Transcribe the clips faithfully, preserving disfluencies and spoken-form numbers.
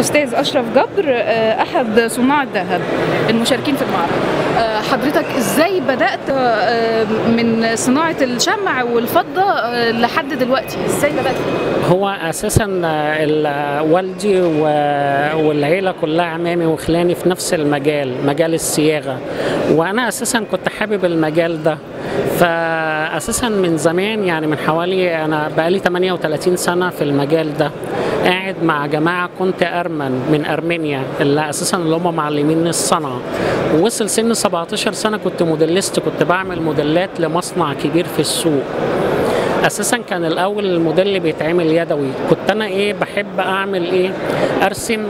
أستاذ أشرف جبر، أحد صناع الذهب المشاركين في المعرض. حضرتك إزاي بدأت من صناعة الشمع والفضة لحد دلوقتي؟ إزاي بدأت؟ هو أساسا والدي والعيلة كلها عمامي وخلاني في نفس المجال، مجال الصياغة، وأنا أساسا كنت حابب المجال ده. فأساسا من زمان، يعني من حوالي أنا بقالي ثمانية وثلاثين سنة في المجال ده، قاعد مع جماعة كنت أرمن من أرمينيا اللي أساسا اللي هم معلمين الصنعة. ووصل سن سبعتاشر سنة كنت موديلست، كنت بعمل موديلات لمصنع كبير في السوق. اساسا كان الاول الموديل اللي بيتعمل يدوي، كنت انا ايه بحب اعمل ايه ارسم،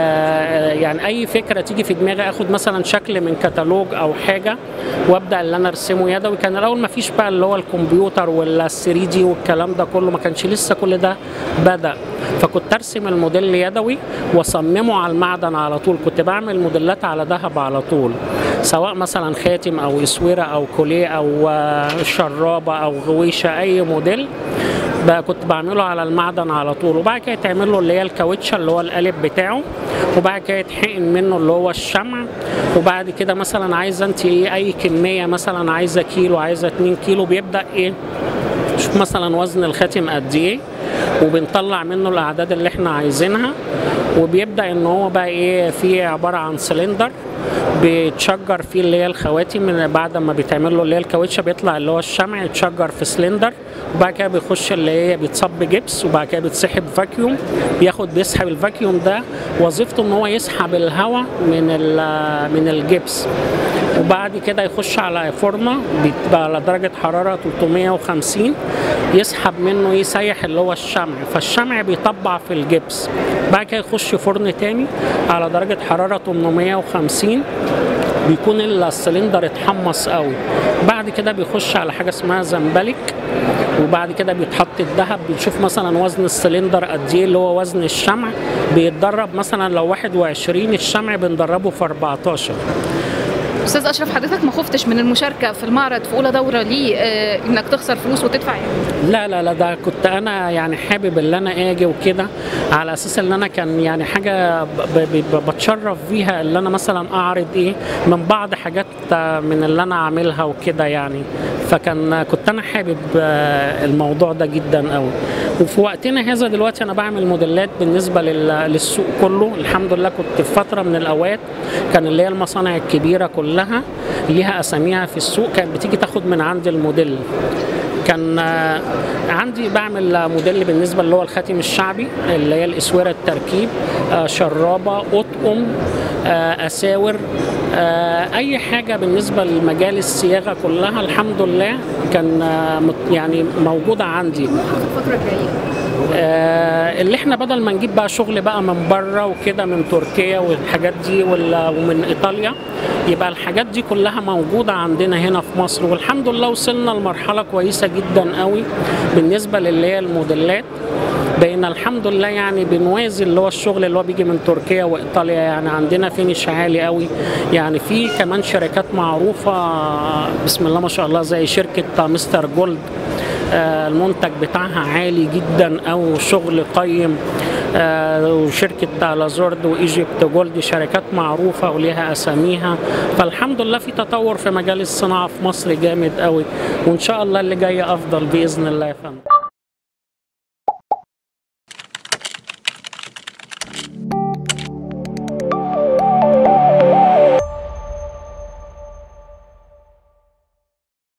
آه يعني اي فكره تيجي في دماغي اخد مثلا شكل من كتالوج او حاجه وابدا اللي انا ارسمه يدوي. كان الاول ما فيش بقى اللي هو الكمبيوتر ولا ثري دي والكلام ده كله، ما كانش لسه كل ده بدا. فكنت ارسم الموديل يدوي واصممه على المعدن على طول. كنت بعمل موديلات على ذهب على طول، سواء مثلا خاتم او اسوره او كوليه او شرابه او غويشه، اي موديل بقى كنت بعمله على المعدن على طول. وبعد كده تعمل له اللي هي الكاوتشه اللي هو القالب بتاعه، وبعد كده يتحقن منه اللي هو الشمع. وبعد كده مثلا عايزه انت ايه اي كميه، مثلا عايزه كيلو، عايزه اتنين كيلو، بيبدا ايه شوف مثلا وزن الخاتم قد ايه، وبنطلع منه الاعداد اللي احنا عايزينها. وبيبدا ان هو بقى ايه فيه عباره عن سلندر بيتشجر فيه اللي هي الخواتم. من بعد ما بيتعمل له اللي هي الكاوتشه بيطلع اللي هو الشمع يتشجر في سلندر، وبعد كده بيخش اللي هي بيتصب جبس، وبعد كده بيتسحب فاكيوم، بياخد بيسحب الفاكيوم ده وظيفته ان هو يسحب الهواء من من الجبس. وبعد كده يخش على فرنه بتبقى على درجه حراره ثلاثمية وخمسين، يسحب منه يسيح اللي هو الشمع، فالشمع بيطبع في الجبس. بعد كده يخش فرن تاني على درجه حراره ثمانمية وخمسين، بيكون السلندر اتحمص قوي. بعد كده بيخش على حاجه اسمها زنبلك، وبعد كده بيتحط الذهب. بنشوف مثلا وزن السلندر قد ايه اللي هو وزن الشمع، بيتدرب مثلا لو واحد وعشرين الشمع بندربه في أربعتاشر. استاذ اشرف، حضرتك ما خفتش من المشاركه في المعرض في اولى دوره ليه آه انك تخسر فلوس وتدفع يعني؟ لا لا لا، ده كنت انا يعني حابب ان انا اجي وكده، على اساس ان انا كان يعني حاجه بتشرف بيها اللي انا مثلا اعرض ايه من بعض حاجات من اللي انا عاملها وكده يعني. فكان كنت انا حابب الموضوع ده جدا قوي. وفي وقتنا هذا دلوقتي انا بعمل موديلات بالنسبه للسوق كله الحمد لله. كنت في فتره من الاوقات كان اللي هي المصانع الكبيره كلها ليها اساميها في السوق، كانت بتيجي تاخد من عندي الموديل. كان عندي بعمل موديل بالنسبه اللي هو الخاتم الشعبي اللي هي الاسوره التركيب، شرابه، اطقم، اساور، اي حاجه بالنسبه لمجال الصياغه كلها الحمد لله كان يعني موجوده عندي. الفتره الجايه اللي احنا بدل ما نجيب بقى شغل بقى من بره وكده، من تركيا والحاجات دي ومن ايطاليا، يبقى الحاجات دي كلها موجوده عندنا هنا في مصر. والحمد لله وصلنا لمرحله كويسه جدا قوي بالنسبه للي هي الموديلات. بقينا الحمد لله يعني بنوازي اللي هو الشغل اللي هو بيجي من تركيا وايطاليا. يعني عندنا فينش عالي قوي، يعني في كمان شركات معروفه بسم الله ما شاء الله زي شركه مستر جولد، المنتج بتاعها عالي جدا او شغل قيم، وشركه لازورد وايجيبت جولد شركات معروفه وليها اساميها. فالحمد لله في تطور في مجال الصناعه في مصر جامد قوي، وان شاء الله اللي جاي افضل باذن الله يا فندم.